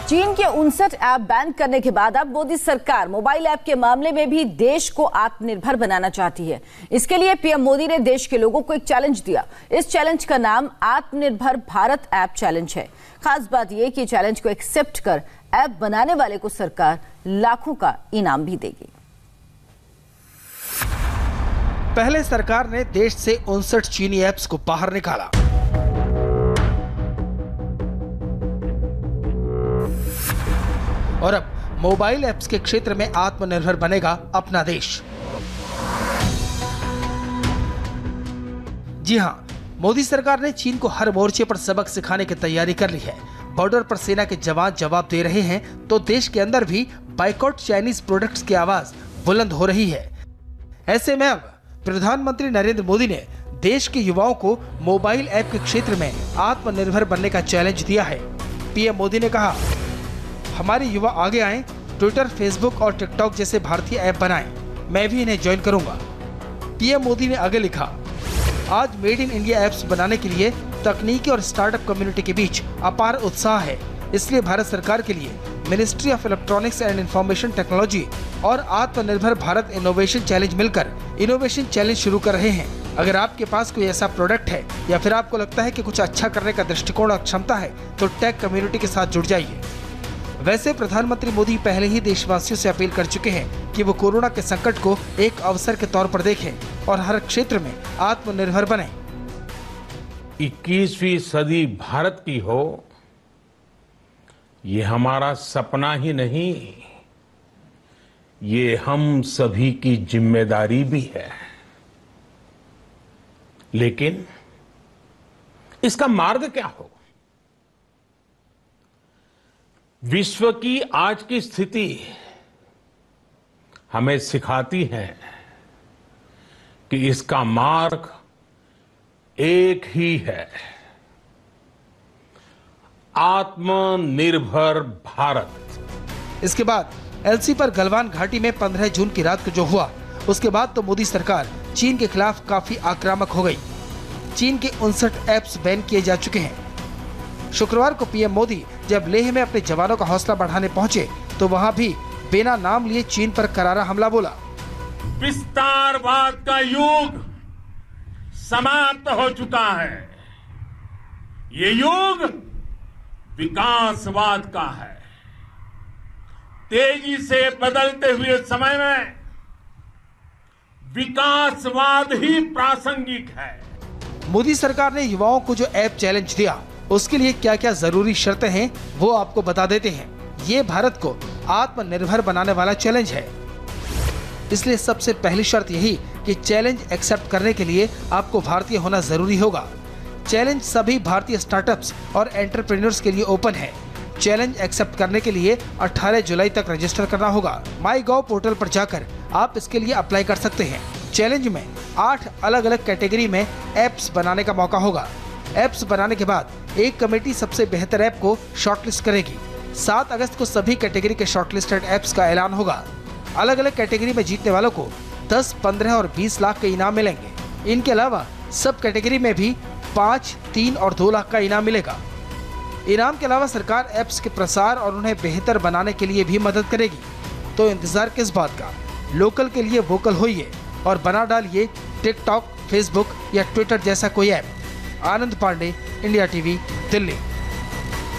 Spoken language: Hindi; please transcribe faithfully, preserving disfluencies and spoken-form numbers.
चीन के उनसठ ऐप बैन करने के बाद अब मोदी सरकार मोबाइल ऐप के मामले में भी देश को आत्मनिर्भर बनाना चाहती है। इसके लिए पीएम मोदी ने देश के लोगों को एक चैलेंज दिया। इस चैलेंज का नाम आत्मनिर्भर भारत ऐप चैलेंज है। खास बात यह कि चैलेंज को एक्सेप्ट कर ऐप बनाने वाले को सरकार लाखों का इनाम भी देगी। पहले सरकार ने देश से उनसठ चीनी ऐप्स को बाहर निकाला। और अब मोबाइल ऐप्स के क्षेत्र में आत्मनिर्भर बनेगा अपना देश। जी हां, मोदी सरकार ने चीन को हर मोर्चे पर सबक सिखाने की तैयारी कर ली है। बॉर्डर पर सेना के जवान जवाब दे रहे हैं तो देश के अंदर भी बाइकॉट चाइनीज प्रोडक्ट्स की आवाज बुलंद हो रही है। ऐसे में अब प्रधानमंत्री नरेंद्र मोदी ने देश के युवाओं को मोबाइल ऐप के क्षेत्र में आत्मनिर्भर बनने का चैलेंज दिया है। पीएम मोदी ने कहा, हमारे युवा आगे आएं, ट्विटर, फेसबुक और टिकटॉक जैसे भारतीय ऐप बनाएं, मैं भी इन्हें ज्वाइन करूंगा। पीएम मोदी ने आगे लिखा, आज मेड इन इंडिया ऐप्स बनाने के लिए तकनीकी और स्टार्टअप कम्युनिटी के बीच अपार उत्साह है। इसलिए भारत सरकार के लिए ministry of electronics and information technology और आत्मनिर्भर भारत इनोवेशन चैलेंज मिलकर इनोवेशन चैलेंज शुरू कर रहे हैं। अगर आपके पास कोई ऐसा प्रोडक्ट है या फिर आपको लगता है कि कुछ अच्छा करने का दृष्टिकोण और क्षमता है तो टेक कम्युनिटी के साथ जुड़ जाइए। वैसे प्रधानमंत्री मोदी पहले ही देशवासियों से अपील कर चुके हैं कि वो कोरोना के संकट को एक अवसर के तौर पर देखें और हर क्षेत्र में आत्मनिर्भर बने। इक्कीसवीं सदी भारत की हो, ये हमारा सपना ही नहीं, ये हम सभी की जिम्मेदारी भी है। लेकिन इसका मार्ग क्या हो? विश्व की आज की स्थिति हमें सिखाती है कि इसका मार्ग एक ही है, आत्मनिर्भर भारत। इसके बाद एलसी पर गलवान घाटी में पंद्रह जून की रात को जो हुआ, उसके बाद तो मोदी सरकार चीन के खिलाफ काफी आक्रामक हो गई। चीन के उनसठ ऐप्स बैन किए जा चुके हैं। शुक्रवार को पीएम मोदी जब लेह में अपने जवानों का हौसला बढ़ाने पहुंचे तो वहां भी बिना नाम लिए चीन पर करारा हमला बोला। विस्तारवाद का युग समाप्त हो चुका है, ये युग विकासवाद का है। तेजी से बदलते हुए समय में विकासवाद ही प्रासंगिक है। मोदी सरकार ने युवाओं को जो ऐप चैलेंज दिया, उसके लिए क्या क्या जरूरी शर्तें हैं वो आपको बता देते हैं। ये भारत को आत्मनिर्भर बनाने वाला चैलेंज है। इसलिए सबसे पहली शर्त यही कि चैलेंज एक्सेप्ट करने के लिए आपको भारतीय होना जरूरी होगा। चैलेंज सभी भारतीय स्टार्टअप्स और एंटरप्रेन्योर्स के लिए ओपन है। चैलेंज एक्सेप्ट करने के लिए अठारह जुलाई तक रजिस्टर करना होगा। माई गॉव पोर्टल पर जाकर आप इसके लिए अप्लाई कर सकते हैं। चैलेंज में आठ अलग अलग कैटेगरी में ऐप्स बनाने का मौका होगा। ऐप्स बनाने के बाद एक कमेटी सबसे बेहतर ऐप को शॉर्टलिस्ट करेगी। सात अगस्त को सभी कैटेगरी के शॉर्टलिस्टेड ऐप्स का ऐलान होगा। अलग अलग कैटेगरी में जीतने वालों को दस, पंद्रह और बीस लाख के इनाम मिलेंगे। इनके अलावा सब कैटेगरी में भी पाँच, तीन और दो लाख का इनाम मिलेगा। इनाम के अलावा सरकार ऐप्स के प्रसार और उन्हें बेहतर बनाने के लिए भी मदद करेगी। तो इंतजार किस बात का? लोकल के लिए वोकल होइए और बना डालिए टिकटॉक, फेसबुक या ट्विटर जैसा कोई app. Anand Pandey, India TV, Delhi.